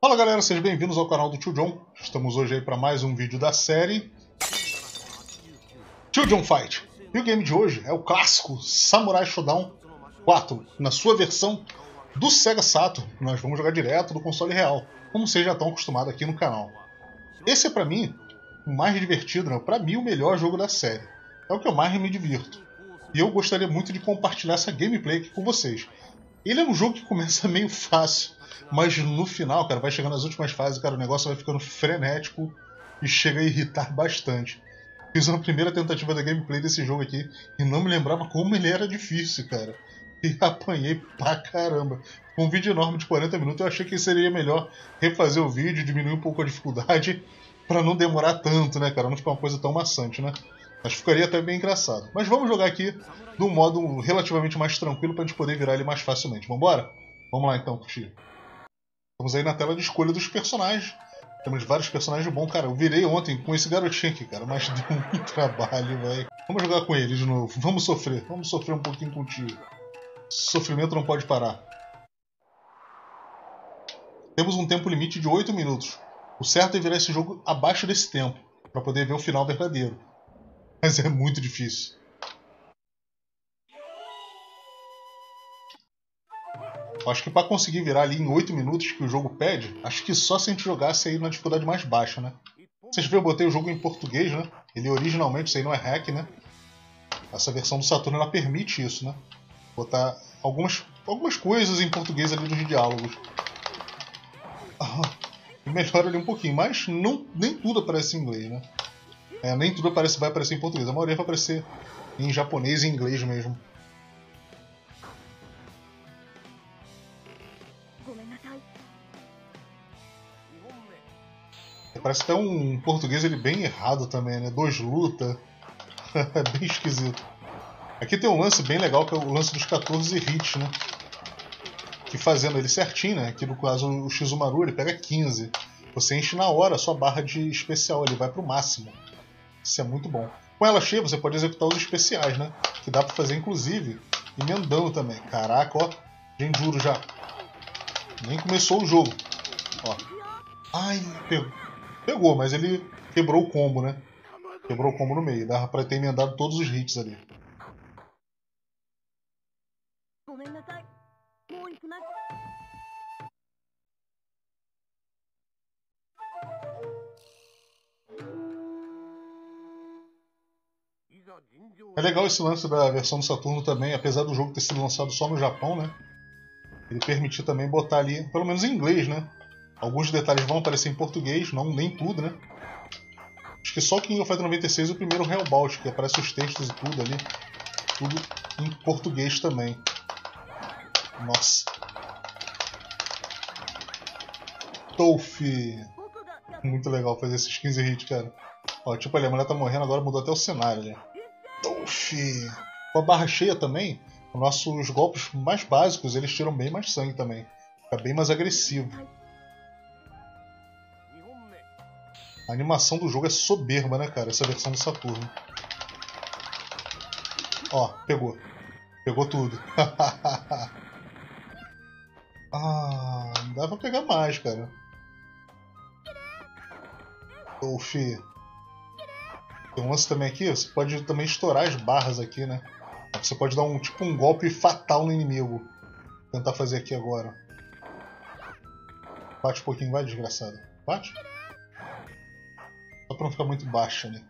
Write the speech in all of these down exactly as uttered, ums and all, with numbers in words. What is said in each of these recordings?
Fala galera, sejam bem-vindos ao canal do Tio John. Estamos hoje aí para mais um vídeo da série Tio John Fight. E o game de hoje é o clássico Samurai Shodown quatro, na sua versão do Sega Saturn. Nós vamos jogar direto do console real, como vocês já estão acostumados aqui no canal. Esse é para mim o mais divertido, né? Para mim o melhor jogo da série. É o que eu mais me divirto. E eu gostaria muito de compartilhar essa gameplay aqui com vocês. Ele é um jogo que começa meio fácil, mas no final, cara, vai chegando nas últimas fases, cara, o negócio vai ficando frenético e chega a irritar bastante. Fiz uma primeira tentativa da gameplay desse jogo aqui e não me lembrava como ele era difícil, cara. E apanhei pra caramba. Com um vídeo enorme de quarenta minutos, eu achei que seria melhor refazer o vídeo, diminuir um pouco a dificuldade, pra não demorar tanto, né, cara? Não ficar uma coisa tão maçante, né? Acho que ficaria até bem engraçado. Mas vamos jogar aqui de um modo relativamente mais tranquilo pra gente poder virar ele mais facilmente. Vambora? Vamos lá então, curtir. Estamos aí na tela de escolha dos personagens. Temos vários personagens bons. Cara, eu virei ontem com esse garotinho aqui, cara, mas deu muito trabalho, velho. Vamos jogar com ele de novo. Vamos sofrer. Vamos sofrer um pouquinho contigo. Sofrimento não pode parar. Temos um tempo limite de oito minutos. O certo é virar esse jogo abaixo desse tempo, para poder ver o final verdadeiro. Mas é muito difícil. Eu acho que para conseguir virar ali em oito minutos que o jogo pede, acho que só se a gente jogasse aí na dificuldade mais baixa, né? Vocês viram, eu botei o jogo em português, né? Ele originalmente, isso aí não é hack, né? Essa versão do Saturno, ela permite isso, né? Botar algumas, algumas coisas em português ali nos diálogos. Ah, melhora ali um pouquinho, mas não, nem tudo aparece em inglês, né? É, nem tudo aparece, vai aparecer em português. A maioria vai aparecer em japonês e inglês mesmo. Parece até um português ele bem errado também, né? Dois luta. É bem esquisito. Aqui tem um lance bem legal, que é o lance dos quatorze hits, né? Que fazendo ele certinho, né? Aqui no caso o Shizumaru ele pega quinze. Você enche na hora a sua barra de especial, ele vai pro máximo. Isso é muito bom. Com ela cheia você pode executar os especiais, né? Que dá pra fazer inclusive emendando também. Caraca, ó. Genjuro já. Nem começou o jogo. Ó. Ai, pegou. Pegou, mas ele quebrou o combo, né? Quebrou o combo no meio. Dava pra ter emendado todos os hits ali. É legal esse lance da versão do Saturno também, apesar do jogo ter sido lançado só no Japão, né? Ele permitiu também botar ali, pelo menos em inglês, né? Alguns detalhes vão aparecer em português, não nem tudo, né? Acho que só o King of Fighters noventa e seis e o primeiro Hellbout, que aparece os textos e tudo ali. Tudo em português também. Nossa. Tolfi. Muito legal fazer esses quinze hits, cara. Ó, tipo ali, a mulher tá morrendo, agora mudou até o cenário ali. Tolfi. Com a barra cheia também, os nossos golpes mais básicos, eles tiram bem mais sangue também. Fica bem mais agressivo. A animação do jogo é soberba, né, cara? Essa versão do Saturno. Ó, pegou. Pegou tudo. Ah, dá pra pegar mais, cara. Tolfi. Tem um lance também aqui, você pode também estourar as barras aqui, né? Você pode dar um tipo um golpe fatal no inimigo. Vou tentar fazer aqui agora. Bate um pouquinho, vai, desgraçado. Bate. Só pra não ficar muito baixa, né?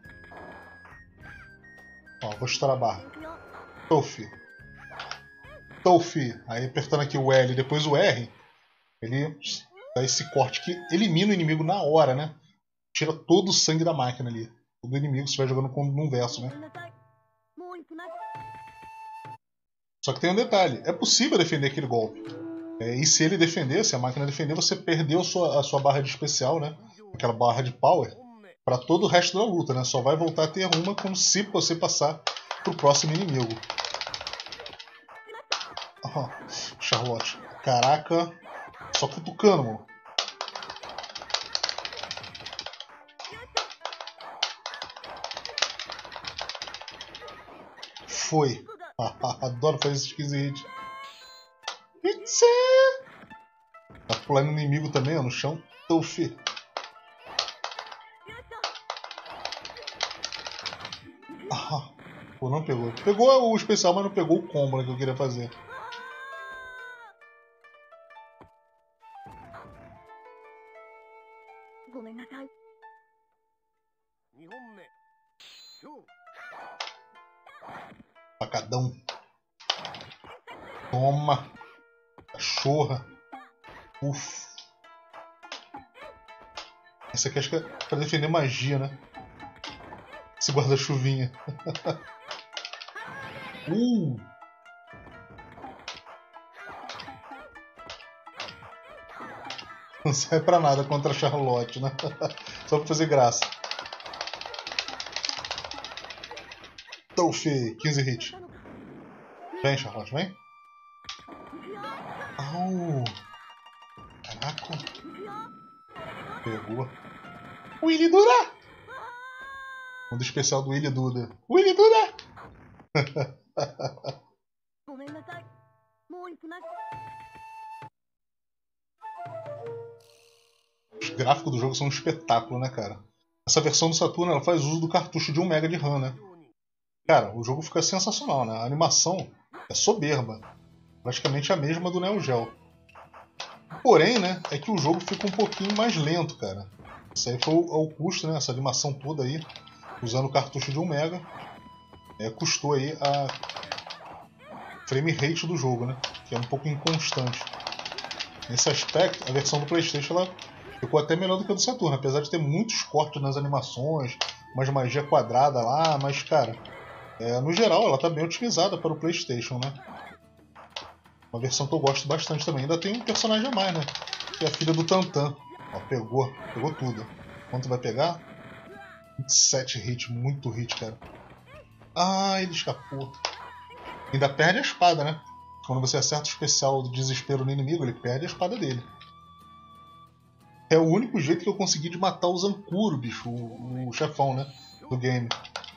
Ó, vou estourar a barra. Tolfi. Tolfi. Aí apertando aqui o L e depois o R, ele dá esse corte que elimina o inimigo na hora, né? Tira todo o sangue da máquina ali. Todo inimigo você vai jogando como num verso, né? Só que tem um detalhe. É possível defender aquele golpe. É, e se ele defender, se a máquina defender, você perdeu a sua, a sua barra de especial, né? Aquela barra de power. Para todo o resto da luta, né? Só vai voltar a ter uma como se você passar pro próximo inimigo. Oh, Charlotte. Caraca. Só cutucando, mano. Foi. Adoro fazer esses quinze hits. Vai pular no inimigo também, ó, no chão. Tofi. Ah, pô, não pegou. Pegou o especial, mas não pegou o combo, né, que eu queria fazer. Facadão. Toma. Cachorra. Uf. Esse aqui acho que é pra defender magia, né? Esse guarda-chuvinha. uh. Não serve pra nada contra a Charlotte, né? Só pra fazer graça. Tofi, quinze hits. Vem, Charlotte, vem. Au. Caraca. Pegou. Willy Duda! Um do especial do Willy Duda. Willy Duda! Os gráficos do jogo são um espetáculo, né, cara? Essa versão do Saturno ela faz uso do cartucho de um mega de RAM, né? Cara, o jogo fica sensacional, né? A animação é soberba. Praticamente a mesma do Neo Geo. Porém, né, é que o jogo fica um pouquinho mais lento, cara. Isso aí foi ao custo, né? Essa animação toda aí, usando o cartucho de um mega, é, custou aí a frame rate do jogo, né? Que é um pouco inconstante. Nesse aspecto, a versão do PlayStation ela ficou até melhor do que a do Saturno, apesar de ter muitos cortes nas animações, umas magia quadrada lá, mas, cara, é, no geral ela tá bem otimizada para o PlayStation, né? Uma versão que eu gosto bastante também. Ainda tem um personagem a mais, né? Que é a filha do Tantan. Ó, pegou, pegou tudo. Quanto vai pegar? vinte e sete hits, muito hit, cara. Ah, ele escapou. Ainda perde a espada, né? Quando você acerta o especial do desespero no inimigo, ele perde a espada dele. É o único jeito que eu consegui de matar o Zankuro, bicho, o, o chefão, né? Do game.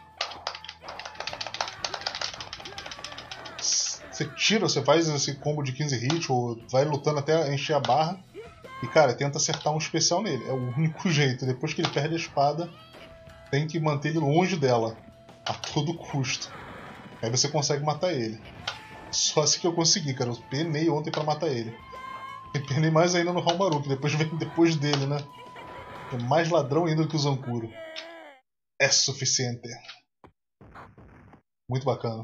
Você tira, você faz esse combo de quinze hits, ou vai lutando até encher a barra. E, cara, tenta acertar um especial nele. É o único jeito. Depois que ele perde a espada, tem que manter ele longe dela. A todo custo. Aí você consegue matar ele. Só assim que eu consegui, cara. Eu penei ontem pra matar ele. E penei mais ainda no Halmaru, que depois vem depois dele, né? É mais ladrão ainda do que o Zankuro. É suficiente. Muito bacana.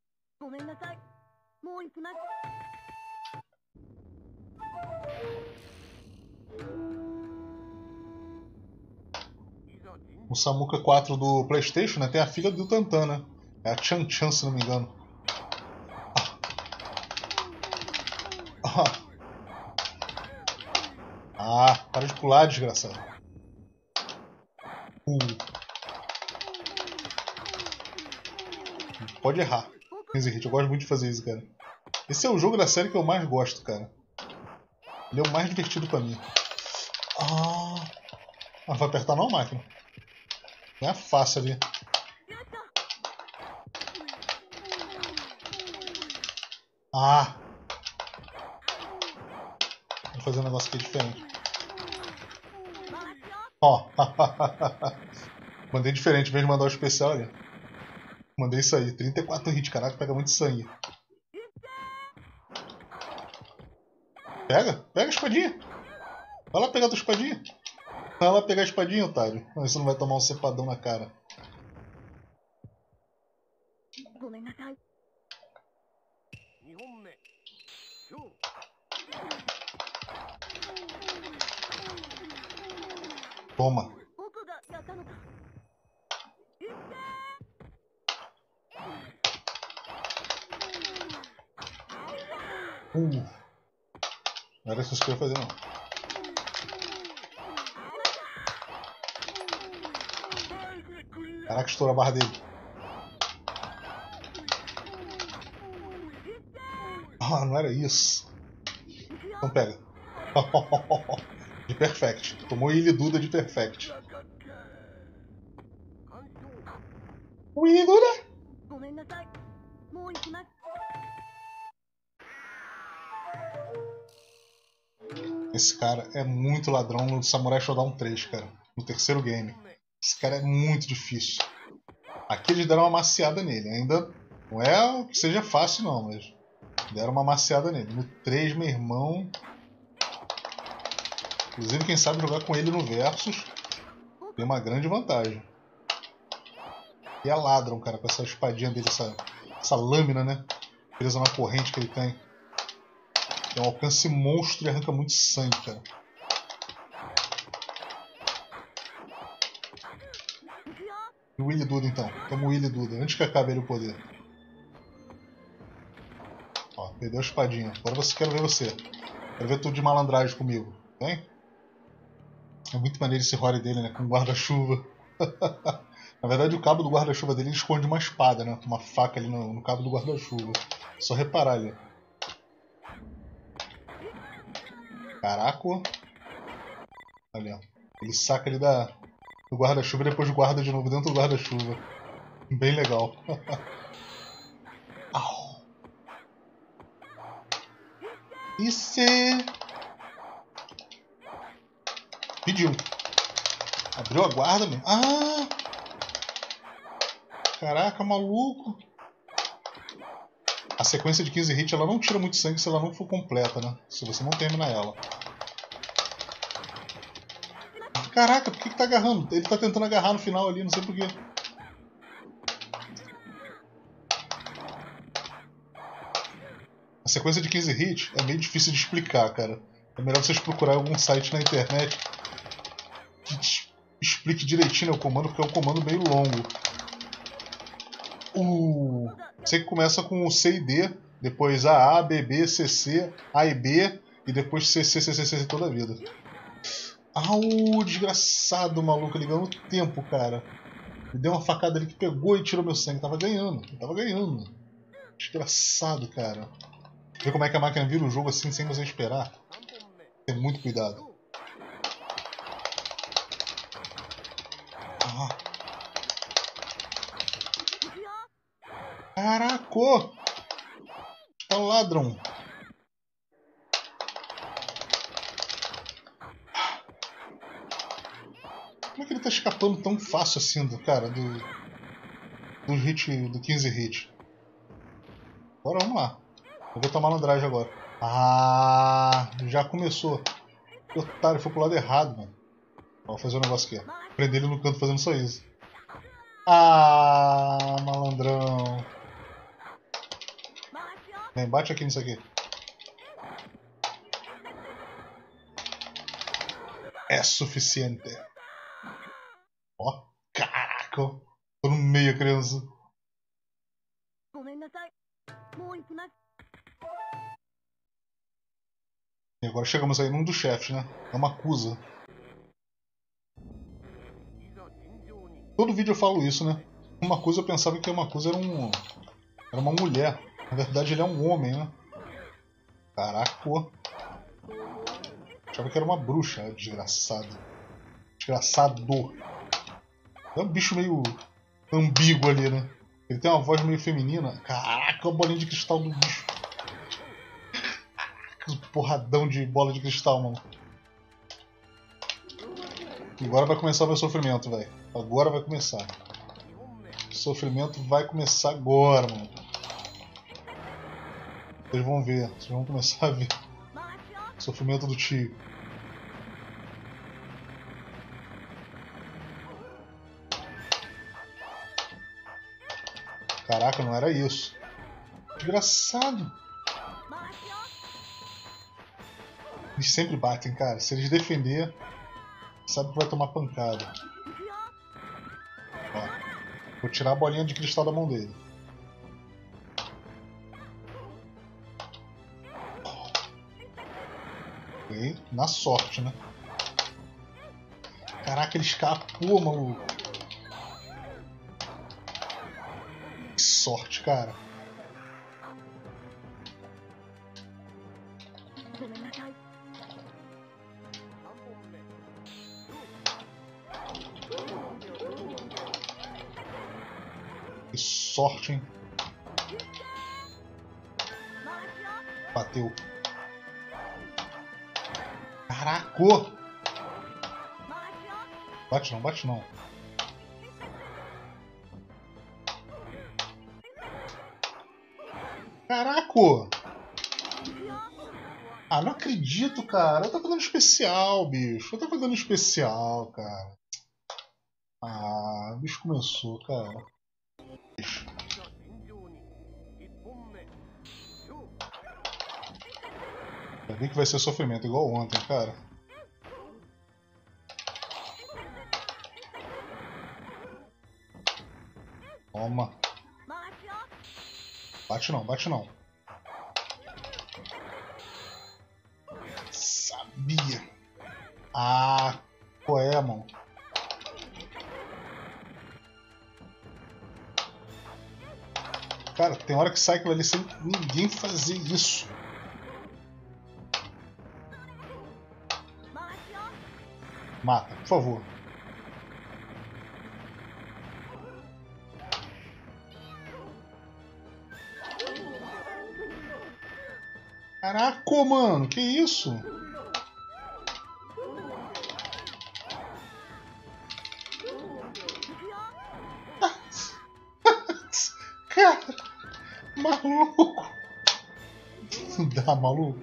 O Samuka quatro do PlayStation, né, tem a filha do Tantan, né? É a Chan Chan, se não me engano. Ah, ah para de pular, desgraçado. Uh. Pode errar. quinze hits, eu gosto muito de fazer isso, cara. Esse é o jogo da série que eu mais gosto, cara. Ele é o mais divertido pra mim. Ah, não vai apertar não, máquina? Não é fácil ali. Ah! Vou fazer um negócio aqui diferente. Ó. Mandei diferente, em vez de mandar o especial ali. Mandei isso aí. trinta e quatro hits, caraca, pega muito sangue. Pega, pega a espadinha. Vai lá pegar a tua espadinha. Vai lá pegar a espadinha, otário. Não, você não vai tomar um cepadão na cara. Toma. Uh. Não era isso que eu ia fazer, não. Caraca, estourou a barra dele. Ah, não era isso. Então pega. De Perfect. Tomou Willy Duda de Perfect. Willy Duda! Esse cara é muito ladrão no Samurai Shodown três, cara. No terceiro game. Esse cara é muito difícil. Aqui eles deram uma maciada nele. Ainda não é que seja fácil não, mas deram uma maciada nele. No três, meu irmão... Inclusive, quem sabe jogar com ele no Versus tem uma grande vantagem. E é ladrão, cara, com essa espadinha dele, essa, essa lâmina, né? Presa na corrente que ele tem. Tem um alcance monstro e arranca muito sangue, cara. E o Willy Duda, então. Toma o Willy Duda, antes que acabe ele o poder. Ó, perdeu a espadinha. Agora você quer ver você. Quero ver tudo de malandragem comigo. Vem? É muito maneiro esse Rory dele, né? Com guarda-chuva. Na verdade, o cabo do guarda-chuva dele esconde uma espada, né? Uma faca ali no, no cabo do guarda-chuva. Só reparar ali. Caraca. Ali, ó. Ele saca ali da, do guarda-chuva e depois guarda de novo dentro do guarda-chuva. Bem legal. Au. Isso é... Pediu. Abriu a guarda, meu. Ah! Caraca, maluco. A sequência de quinze hits ela não tira muito sangue se ela não for completa, né? Se você não terminar ela. Caraca, por que que tá agarrando? Ele tá tentando agarrar no final ali, não sei porquê. A sequência de quinze hits é meio difícil de explicar, cara. É melhor vocês procurarem algum site na internet que te explique direitinho o comando, porque é um comando meio longo. Uh, sei que começa com o C e D, depois A A, B B, C C, A e B, e depois C C, C C, C C toda a vida. Au, desgraçado, maluco, ele ganhou tempo, cara. Me deu uma facada ali que pegou e tirou meu sangue. Tava ganhando, eu tava ganhando. Desgraçado, cara. Vê como é que a máquina vira o jogo assim sem você esperar. Tem muito cuidado. Ah. Caraca! É um ladrão. Como é que ele tá escapando tão fácil assim do cara, do, do hit, do quinze hit? Agora vamos lá. Eu vou tomar malandragem agora. Ah, já começou. Que otário, foi pro lado errado, mano. Vou fazer um negócio aqui. Prender ele no canto fazendo só isso. Ah, malandrão. Vem, bate aqui nisso aqui. É suficiente. Ó, caraca. Tô no meio, criança. E agora chegamos aí num dos chefes, né? É uma Makusa. Todo vídeo eu falo isso, né? Uma Makusa eu pensava que a Makusa era um... Era uma mulher. Na verdade ele é um homem, né? Caraca. Achava que era uma bruxa, desgraçado. Desgraçado. É um bicho meio ambíguo ali, né? Ele tem uma voz meio feminina. Caraca, a bolinha de cristal do bicho. Que porradão de bola de cristal, mano. Agora vai começar o meu sofrimento, velho. Agora vai começar. O sofrimento vai começar agora, mano. Vocês vão ver. Vocês vão começar a ver. O sofrimento do tio. Caraca, não era isso. Desgraçado. Eles sempre batem, cara. Se eles defender, sabe que vai tomar pancada. Ó, vou tirar a bolinha de cristal da mão dele. Ok, na sorte, né? Caraca, ele escapou, maluco. Que sorte, cara. Que sorte, hein? Bateu. Caraca! Bate não, bate não. Caraca! Ah, não acredito, cara. Eu tô fazendo especial, bicho. Eu tô fazendo especial, cara. Ah, o bicho começou, cara. Bicho. Eu vi que vai ser sofrimento, igual ontem, cara. Toma. Bate não, bate não. Sabia. Ah, qual é, mano? Cara, tem hora que sai aquilo ali sem ninguém fazer isso. Mata, por favor. Caraca, mano, que isso? Cara, maluco. Não dá, maluco.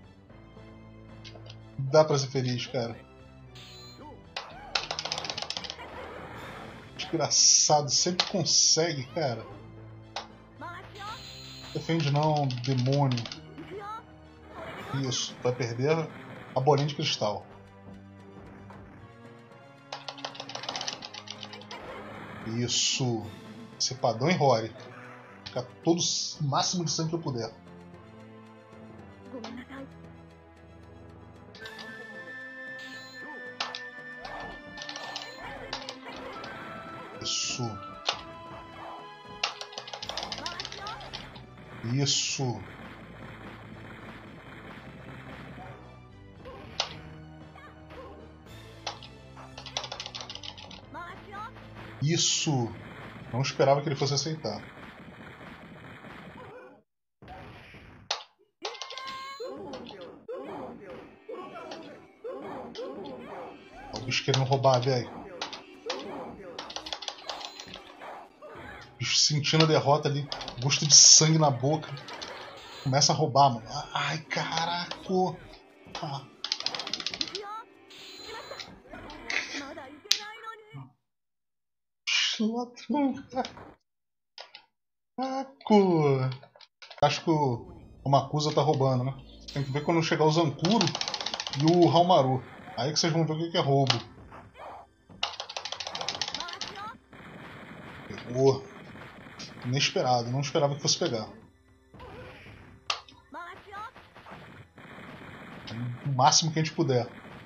Não dá pra ser feliz, cara. Desgraçado, sempre consegue, cara. Defende não, demônio. Isso, vai perder a bolinha de cristal. Isso. Cepadão e Rory. Ficar todo o máximo de sangue que eu puder. Isso. Isso. Isso. Não esperava que ele fosse aceitar. O bicho querendo roubar, velho. O bicho sentindo a derrota ali. Gosto de sangue na boca. Começa a roubar, mano. Ai, caraca. Ah. Ladrão, caraca. Acho que o Makusa tá roubando, né? Tem que ver quando chegar o Zankuro e o Halmaru. Aí que vocês vão ver o que é roubo. Pegou. Inesperado, não esperava que fosse pegar. O máximo que a gente puder.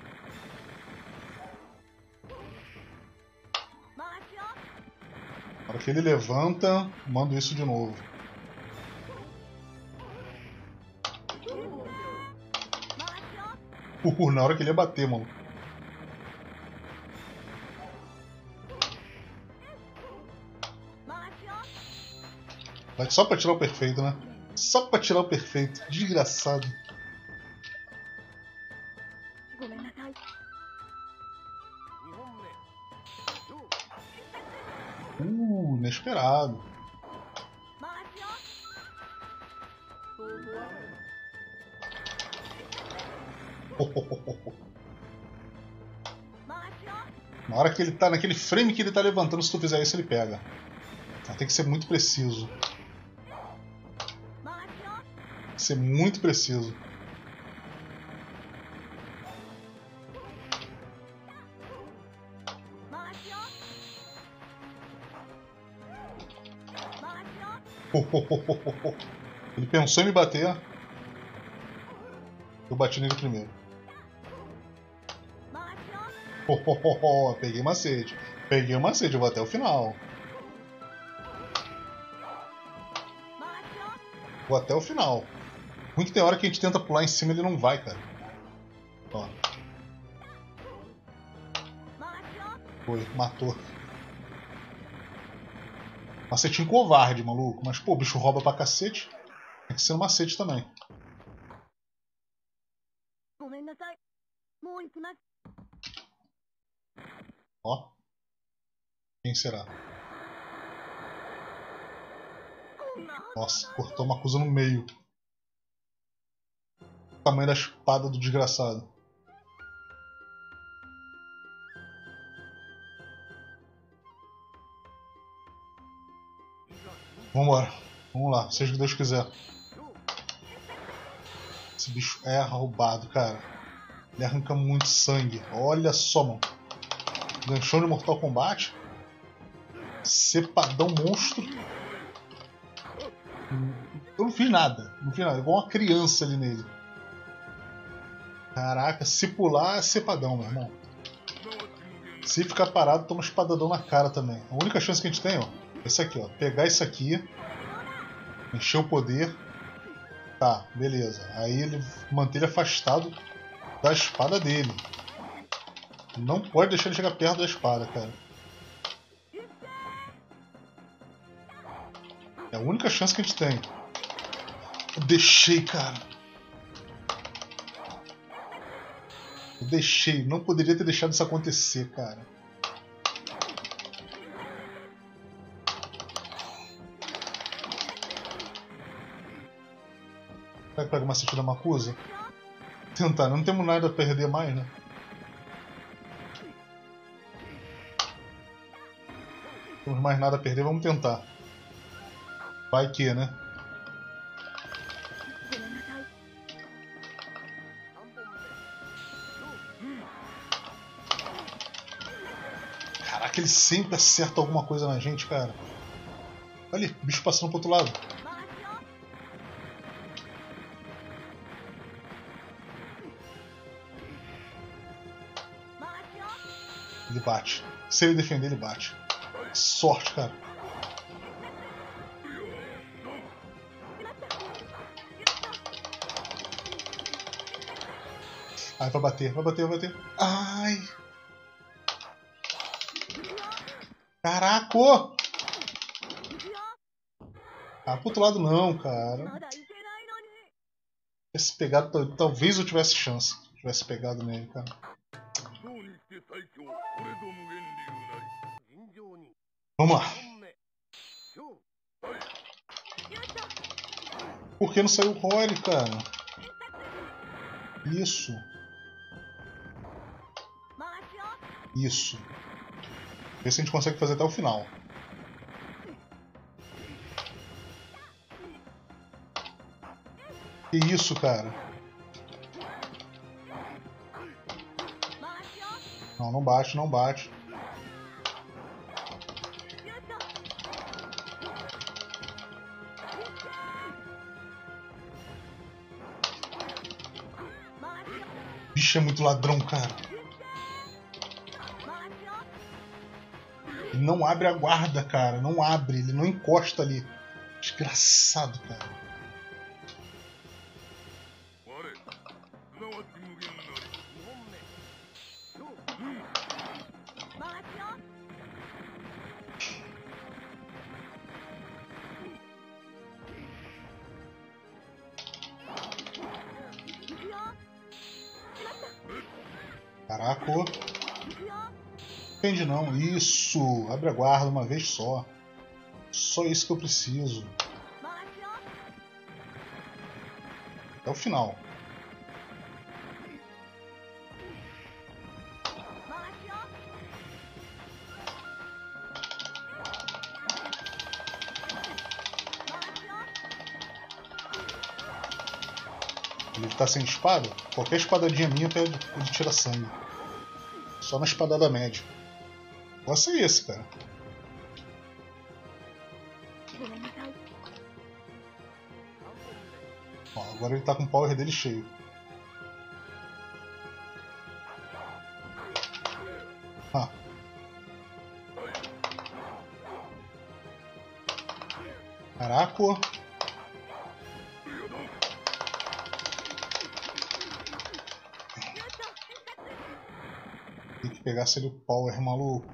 Na hora que ele levanta, mando isso de novo. Uh, na hora que ele ia bater, mano. Vai só pra tirar o perfeito, né? Só pra tirar o perfeito. Desgraçado. Uh, inesperado. Na hora que ele tá, naquele frame que ele tá levantando, se tu fizer isso, ele pega. Tem que ser muito preciso. Tem que ser muito preciso. Ele pensou em me bater. Eu bati nele primeiro. Peguei macete. Peguei o macete, eu vou até o final. Vou até o final. Muito tem hora que a gente tenta pular em cima e ele não vai, cara. Ó. Foi, matou. Macetinho covarde, maluco. Mas, pô, o bicho rouba pra cacete. Tem que ser um macete também. Ó. Quem será? Nossa, cortou uma coisa no meio. O tamanho da espada do desgraçado. Vambora. Vamos lá, seja o que Deus quiser. Esse bicho é roubado, cara. Ele arranca muito sangue. Olha só, mano. Ganchão de Mortal Kombat. Cepadão monstro. Eu não fiz nada. Não fiz nada. Igual uma criança ali nele. Caraca, se pular é cepadão, meu irmão. Se ficar parado, toma espadadão na cara também. A única chance que a gente tem, ó, é esse aqui, ó. Pegar isso aqui. Encher o poder. Tá, beleza. Aí ele mantém ele afastado da espada dele. Não pode deixar ele chegar perto da espada, cara. É a única chance que a gente tem. Eu deixei, cara. Eu deixei. Não poderia ter deixado isso acontecer, cara. Será que pega uma sentido da Makusa? Tentar, não temos nada a perder mais, né? Não temos mais nada a perder, vamos tentar. Vai que, né? Caraca, ele sempre acerta alguma coisa na gente, cara. Olha ali, o bicho passando pro outro lado. Ele bate. Se ele defender, ele bate. Sorte, cara. Ai, vai bater, vai bater, vai bater. Ai! Caraca! Ah, pro outro lado não, cara. Tivesse pegado, talvez eu tivesse chance. Tivesse pegado nele, cara. Vamos lá. Por que não saiu o Rory, cara? Isso. Isso. Vê se a gente consegue fazer até o final. Que isso, cara? Não, não bate, não bate. Bicho, é muito ladrão, cara. Ele não abre a guarda, cara. Não abre, ele não encosta ali. Desgraçado, cara. Caraca. Depende não. Isso. Abre a guarda uma vez só. Só isso que eu preciso. Até o final. Ele tá sem espada? Qualquer espadadinha minha ele tira sangue. Só na espadada média. Pode ser esse, cara. Ó, agora ele tá com o power dele cheio. Ah. Caraca! Tem que pegar se ele o power, maluco.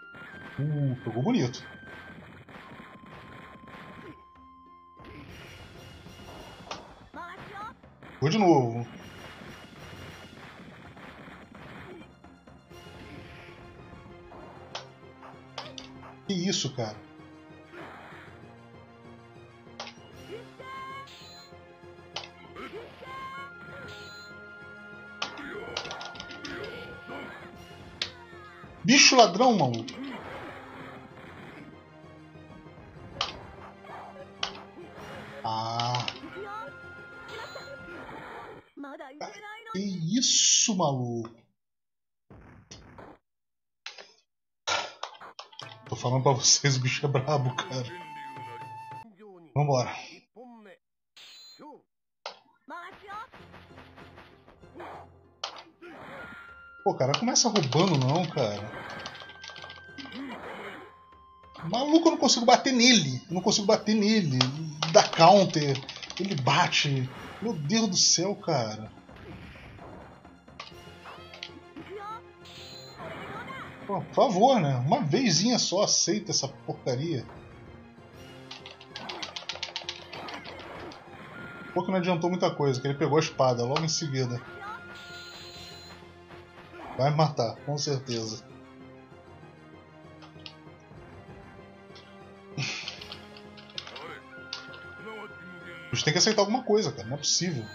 Uh, pegou bonito. Vou de novo. Que isso, cara? Bicho ladrão, maluco. Ah. Que isso, maluco. Tô falando pra vocês, o bicho é brabo, cara. Vambora. Pô, cara, começa roubando não, cara. Maluco, eu não consigo bater nele. Eu não consigo bater nele. Dá counter. Ele bate. Meu Deus do céu, cara. Pô, por favor, né? Uma vezinha só aceita essa porcaria. Pô, que não adiantou muita coisa, que ele pegou a espada logo em seguida. Vai me matar, com certeza. A gente tem que aceitar alguma coisa, cara. Não é possível.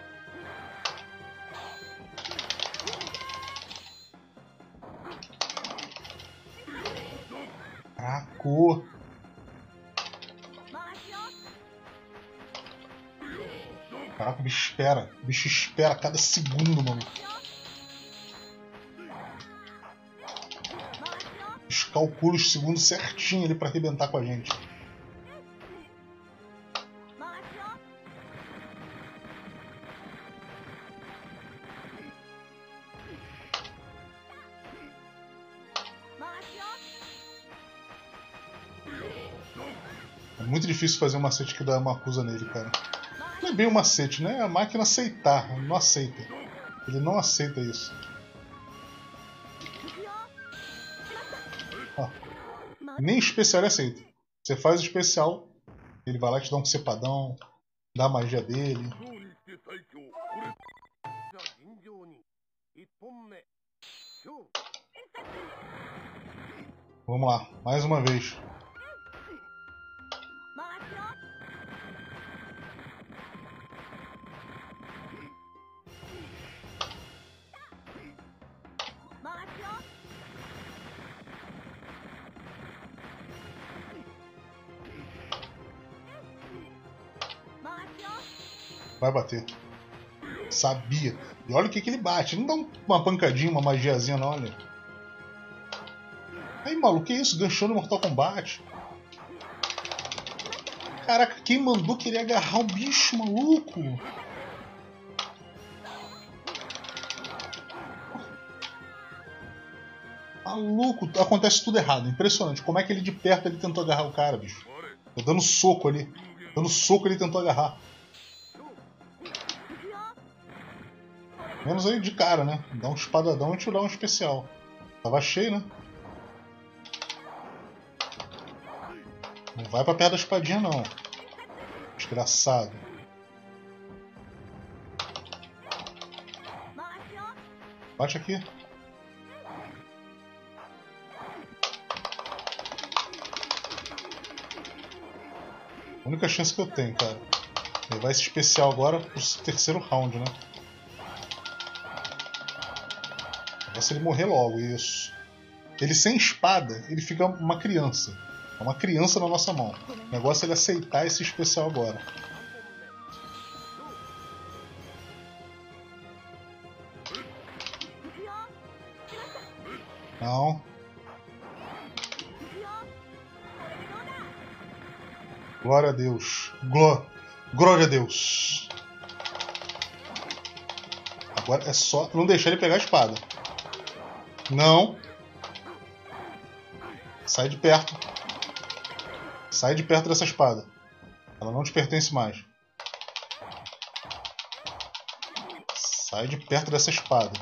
Caraca. Caraca, o bicho espera. O bicho espera cada segundo, mano. O bicho calcula os segundos certinho ali pra arrebentar com a gente. É muito difícil fazer um macete que dá uma acusa nele, cara. Não é bem um macete, né? É a máquina aceitar. Ele não aceita. Ele não aceita isso. Ó. Nem especial ele aceita. Você faz o especial, ele vai lá te dar um cepadão, dá a magia dele. Vamos lá, mais uma vez. Vai bater. Sabia. E olha o que, que ele bate. Ele não dá uma pancadinha, uma magiazinha, não, olha. Aí, maluco, que isso? Ganchou no Mortal Kombat. Caraca, quem mandou querer agarrar o bicho, maluco? Maluco, acontece tudo errado. Impressionante. Como é que ele de perto ele tentou agarrar o cara, bicho? Tá dando soco ali. Dando soco ele tentou agarrar. Menos aí de cara, né? Dá um espadadão e te dá um especial. Tava cheio, né? Não vai pra perto da espadinha, não. Desgraçado. Bate aqui. A única chance que eu tenho, cara. Levar esse especial agora pro terceiro round, né? Vai ser ele morrer logo, isso. Ele sem espada, ele fica uma criança. É uma criança na nossa mão. O negócio é ele aceitar esse especial agora. Não. Glória a Deus. Gló... Glória a Deus. Agora é só não deixar ele pegar a espada. Não. Sai de perto. Sai de perto dessa espada. Ela não te pertence mais. Sai de perto dessa espada.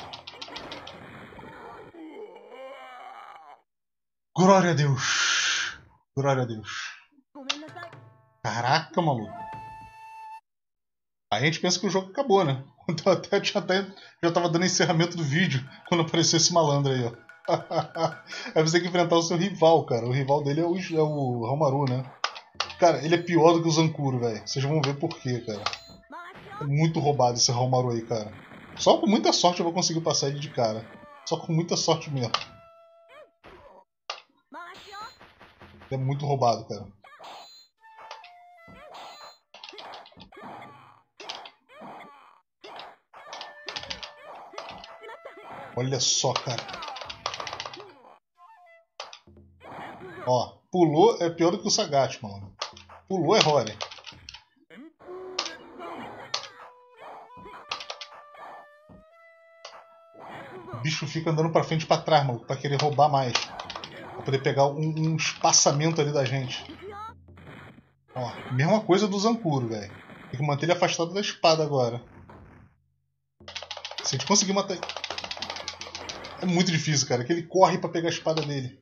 Glória a Deus. Glória a Deus. Caraca, maluco. A gente pensa que o jogo acabou, né? Então até, até já tava dando encerramento do vídeo quando apareceu esse malandro aí, ó. Aí você tem que enfrentar o seu rival, cara. O rival dele é o, é o Hamaru, né? Cara, ele é pior do que o Zankuro, velho. Vocês vão ver por quê, cara. É muito roubado esse Hamaru aí, cara. Só com muita sorte eu vou conseguir passar ele de cara. Só com muita sorte mesmo. É muito roubado, cara. Olha só, cara. Ó, pulou é pior do que o Sagat, mano. Pulou é Rory. O bicho fica andando pra frente e pra trás, mano, pra querer roubar mais. Pra poder pegar um, um espaçamento ali da gente. Ó, mesma coisa do Zankuro, velho. Tem que manter ele afastado da espada agora. Se a gente conseguir matar ele... É muito difícil, cara, que ele corre pra pegar a espada dele.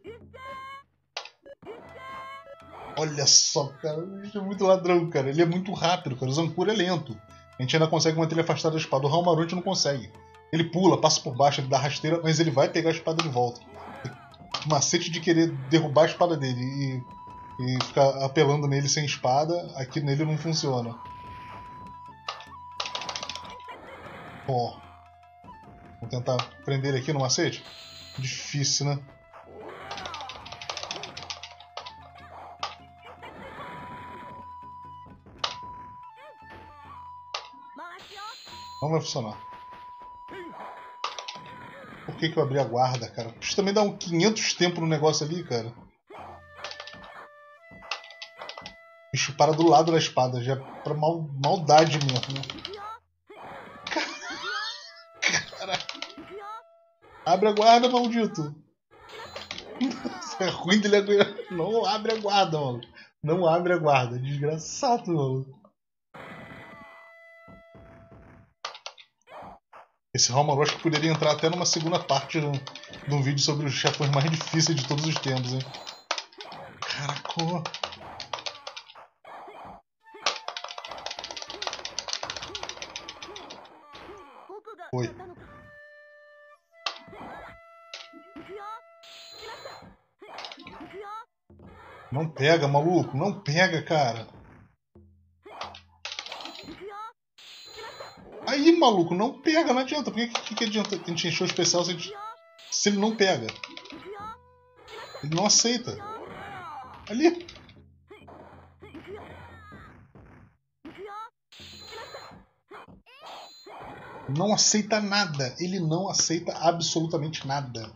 Olha só, cara, o bicho é muito ladrão, cara. Ele é muito rápido, cara. O Zankuro é lento. A gente ainda consegue manter ele afastado da espada. O Hamaru a gente não consegue. Ele pula, passa por baixo, ele dá rasteira, mas ele vai pegar a espada de volta. O macete de querer derrubar a espada dele e, e ficar apelando nele sem espada, aqui nele não funciona. Ó. Vamos tentar prender ele aqui no macete? Difícil, né? Não vai funcionar. Por que, que eu abri a guarda, cara? Isso também dá um quinhentos tempo no negócio ali, cara. O bicho para do lado da espada, já é pra mal, maldade mesmo. Caraca. Abre a guarda, maldito. É ruim dele aguentar. Não abre a guarda, mano. Não abre a guarda. Desgraçado, mano. Esse Hamaru acho que poderia entrar até numa segunda parte de um vídeo sobre os chefões mais difíceis de todos os tempos, hein? Caraca. Foi. Não pega, maluco. Não pega, cara. Aí, maluco, não pega, não adianta. Por que, que, que adianta a gente encher o especial se, gente, se ele não pega? Ele não aceita. Ali. Não aceita nada. Ele não aceita absolutamente nada.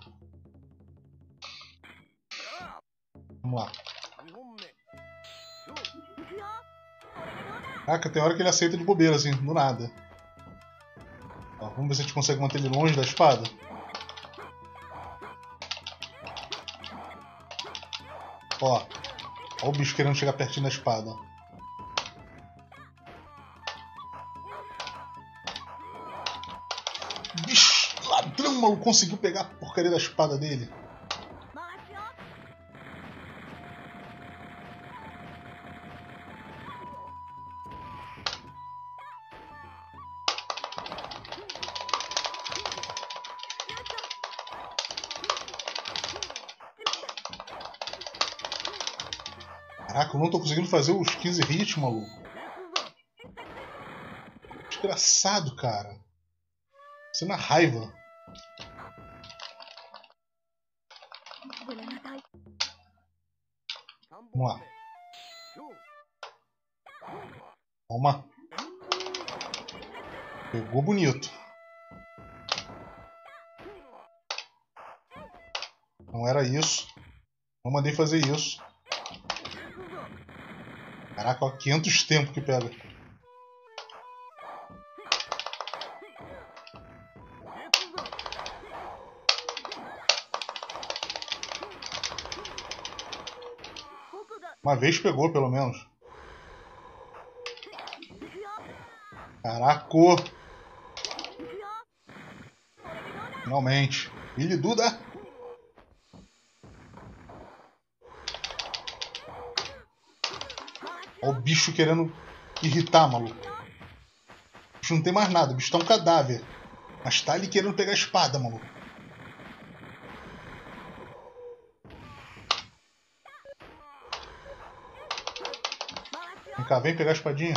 Vamos lá. Caraca, tem hora que ele aceita de bobeira, assim, do nada. Ó, vamos ver se a gente consegue manter ele longe da espada. Ó. Ó o bicho querendo chegar pertinho da espada. Bicho, ladrão, maluco, conseguiu pegar a porcaria da espada dele. Caraca, eu não tô conseguindo fazer os quinze hits, maluco. Desgraçado, cara. Você na raiva. Vamos lá. Toma. Pegou bonito. Não era isso. Não mandei fazer isso. Caraca, ó, quinhentos tempo que pega. Uma vez pegou, pelo menos. Caraca! Finalmente. Billy Duda! Olha o bicho querendo irritar, maluco. bicho não tem mais nada, o bicho tá um cadáver. Mas tá ali querendo pegar a espada, maluco. Vem cá, vem pegar a espadinha.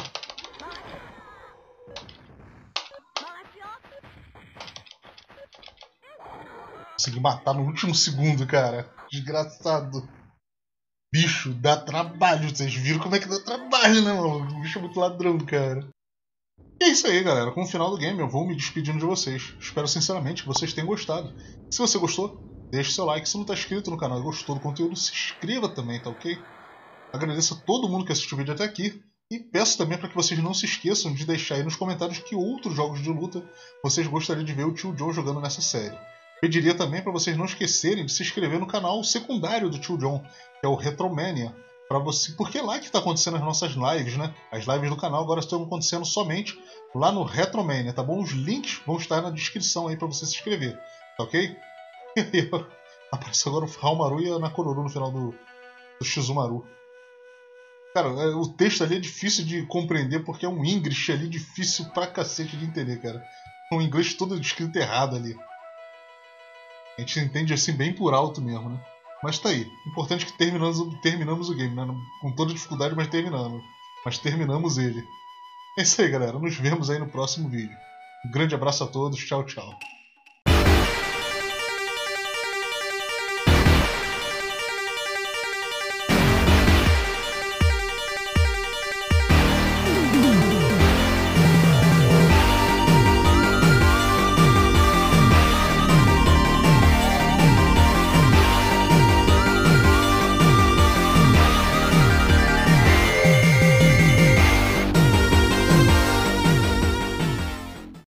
Consegui matar no último segundo, cara. Desgraçado. Bicho, dá trabalho. Vocês viram como é que dá trabalho, né, mano? O bicho é muito ladrão, cara. E é isso aí, galera. Com o final do game, eu vou me despedindo de vocês. Espero sinceramente que vocês tenham gostado. Se você gostou, deixe seu like. Se não está inscrito no canal e gostou do conteúdo, se inscreva também, tá ok? Agradeço a todo mundo que assistiu o vídeo até aqui. E peço também para que vocês não se esqueçam de deixar aí nos comentários que outros jogos de luta vocês gostariam de ver o Tio John jogando nessa série. Pediria também para vocês não esquecerem de se inscrever no canal secundário do Tio John, que é o Retromania, para você, porque é lá que está acontecendo as nossas lives, né? As lives do canal agora estão acontecendo somente lá no Retromania, tá bom? Os links vão estar na descrição aí para você se inscrever, tá ok? Apareceu agora o Haomaru e a Nakoruru no final do, do Shizumaru. Cara, o texto ali é difícil de compreender porque é um English ali difícil pra cacete de entender, cara. Um inglês todo escrito errado ali. A gente entende assim bem por alto mesmo, né? Mas tá aí. Importante que terminamos, terminamos o game, né? Com toda dificuldade, mas terminamos. Mas terminamos ele. É isso aí, galera. Nos vemos aí no próximo vídeo. Um grande abraço a todos. Tchau, tchau.